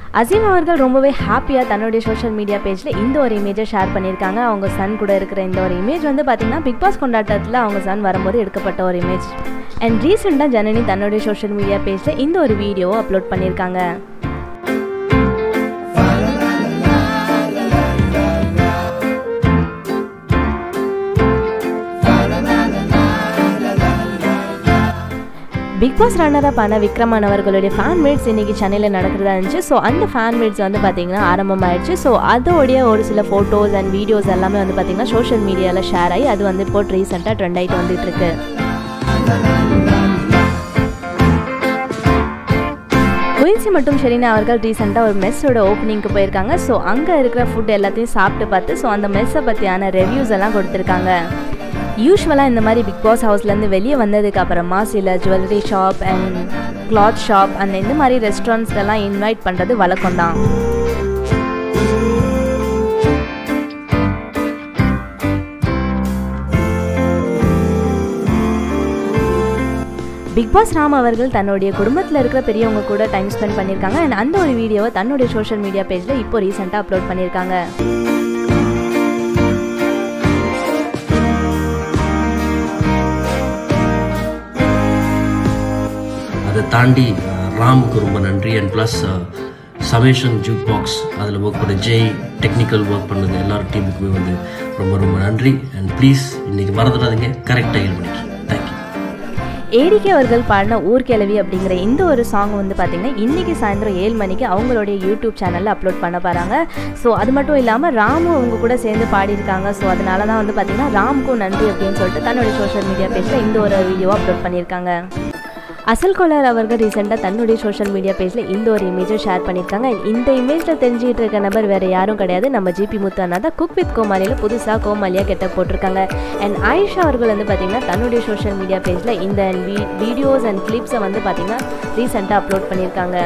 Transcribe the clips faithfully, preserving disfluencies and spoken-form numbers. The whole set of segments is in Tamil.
அசீம் அவர்கள் ரொம்பவே ஹாப்பியாக தன்னுடைய சோஷியல் மீடியா பேஜில் இந்த ஒரு இமேஜை ஷேர் பண்ணியிருக்காங்க. அவங்க சன் கூட இருக்கிற இந்த ஒரு இமேஜ் வந்து பார்த்திங்கன்னா பிக் பாஸ் கொண்டாட்டத்தில் அவங்க சன் வரும்போது எடுக்கப்பட்ட ஒரு இமேஜ். அண்ட் ரீசெண்டாக ஜனனி தன்னுடைய சோஷியல் மீடியா பேஜில் இந்த ஒரு வீடியோவை அப்லோட் பண்ணியிருக்காங்க. பிக் பாஸ் ரன்னரப் ஆன விக்ரமன் அவர்களுடைய ஃபேன் மீட்ஸ் இன்றைக்கி சென்னையில் நடக்கிறதா இருந்துச்சு. ஸோ அந்த ஃபேன் மீட்ஸ் வந்து பார்த்திங்கன்னா ஆரம்பமாயிடுச்சு. ஸோ அதோடைய ஒரு சில ஃபோட்டோஸ் அண்ட் வீடியோஸ் எல்லாமே வந்து பார்த்திங்கன்னா சோஷியல் மீடியாவில் ஷேர் ஆகி அது வந்து இப்போ ரீசெண்டாக ட்ரெண்ட் ஆகிட்டு வந்துட்டு இருக்கு. குயின்சி மற்றும் ஷெரீனா அவர்கள் ரீசெண்டாக ஒரு மெஸ்ஸோட ஓப்பனிங்க்கு போயிருக்காங்க. ஸோ அங்கே இருக்கிற ஃபுட் எல்லாத்தையும் சாப்பிட்டு பார்த்து ஸோ அந்த மெஸ்ஸை பற்றியான ரிவ்யூஸ் எல்லாம் கொடுத்துருக்காங்க. யூஸ்வலாக இந்த மாதிரி பிக் பாஸ் ஹவுஸ்லேருந்து வெளியே வந்ததுக்கு அப்புறமா சில jewellery shop and cloth shop அந்த இந்த மாதிரி ரெஸ்டாரண்ட்ஸ்லாம் இன்வைட் பண்ணுறது வழக்கம் தான். பிக் பாஸ் ராம் அவர்கள் தன்னுடைய குடும்பத்தில் இருக்கிற பெரியவங்க கூட டைம் ஸ்பெண்ட் பண்ணியிருக்காங்க. அண்ட் அந்த ஒரு வீடியோவை தன்னுடைய சோஷியல் மீடியா பேஜில் இப்போ ரீசெண்டாக அப்லோட் பண்ணியிருக்காங்க. அதை தாண்டி ராமுக்கு ரொம்ப நன்றி. And plus summation jukebox அதில் ஒர்க் பண்ண ஜெய் டெக்னிக்கல் ஒர்க் பண்ணது எல்லாரும் டீமுக்குமே வந்து ரொம்ப ரொம்ப நன்றி. அண்ட் ப்ளீஸ் இன்றைக்கி மறந்துடாதீங்க, கரெக்டாக ஏழு மணிக்கு. தேங்க்யூ. ஏடிகே அவர்கள் பாடின ஊர்கிழவி அப்படிங்கிற இந்த ஒரு சாங் வந்து பார்த்திங்கன்னா இன்றைக்கி சாயந்தரம் ஏழு மணிக்கு அவங்களுடைய யூடியூப் சேனலில் அப்லோட் பண்ண போகிறாங்க. ஸோ அது மட்டும் இல்லாமல் ராமு அவங்க கூட சேர்ந்து பாடியிருக்காங்க. ஸோ அதனால தான் வந்து பார்த்திங்கன்னா ராமுக்கும் நன்றி அப்படின்னு சொல்லிட்டு தன்னுடைய சோஷியல் மீடியா பேஜில் இந்த ஒரு வீடியோவை அப்லோட் பண்ணியிருக்காங்க. அசல் கோலர் அவர்கள் ரீசெண்டாக தன்னுடைய சோஷியல் மீடியா பேஜில் இந்த ஒரு இமேஜை ஷேர் பண்ணியிருக்காங்க. இந்த இமேஜில் தெரிஞ்சுக்கிட்டு இருக்க நபர் வேறு யாரும் கிடையாது, நம்ம ஜிபி முத்து அண்ணா தான். குக் வித் கோமாளியில் புதுசாக கோமாளியாக கெட்ட போட்டிருக்காங்க. அண்ட் ஆயிஷா அவர்கள் வந்து பார்த்திங்கன்னா தன்னுடைய சோஷியல் மீடியா பேஜில் இந்த வீடியோஸ் அண்ட் கிளிப்ஸை வந்து பார்த்திங்கன்னா ரீசெண்டாக அப்லோட் பண்ணியிருக்காங்க.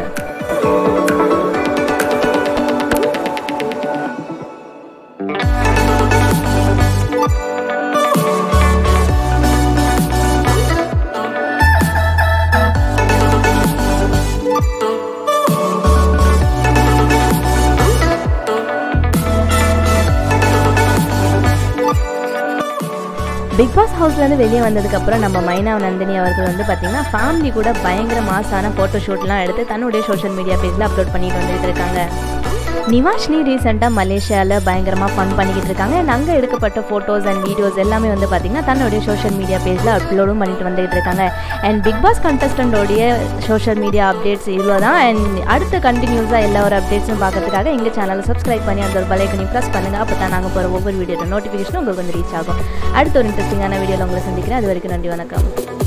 பிக் பாஸ் ஹவுஸ்லேருந்து வெளியே வந்ததுக்கப்புறம் நம்ம மைனா நந்தினி அவர்கள் வந்து பார்த்திங்கன்னா ஃபேமிலி கூட பயங்கர மாசான ஃபோட்டோ ஷூட்லாம் எடுத்து தன்னுடைய சோஷியல் மீடியா பேஜில் அப்லோட் பண்ணிட்டு வந்துட்டு இருக்காங்க. நிவாஷினி ரீசெண்டாக மலேசியாவில் பயங்கரமாக ஃபன் பண்ணிக்கிட்டு இருக்காங்க. அண்ட் அங்கே எடுக்கப்பட்ட ஃபோட்டோஸ் அண்ட் வீடியோஸ் எல்லாமே வந்து பார்த்திங்கன்னா தன்னுடைய சோஷியல் மீடியா பேஜில் அப்லோடும் பண்ணிட்டு வந்துகிட்டு இருக்காங்க. அண்ட் பிக் பாஸ் கண்டஸ்டண்டோடைய சோஷியல் மீடியா அப்டேட்ஸ் இவ்வளோ தான். அண்ட் அடுத்த கண்டினியூஸாக எல்லா ஒரு அப்டேட்ஸும் பார்க்கறதுக்காக எங்கள் சேனலை சப்ஸ்கிரைப் பண்ணி அந்த ஒரு பலைக்கனி ப்ரெஸ் பண்ணுங்கள். அப்போ தான் நாங்கள் போகிற ஒவ்வொரு வீடியோட நோட்டிஃபிகேஷனும் உங்களுக்கு வந்து ரீச் ஆகும். அடுத்த ஒரு இன்ட்ரெஸ்டிங்கான வீடியோவில் உங்களை சந்திக்கிறேன். அது வரைக்கும் நன்றி, வணக்கம்.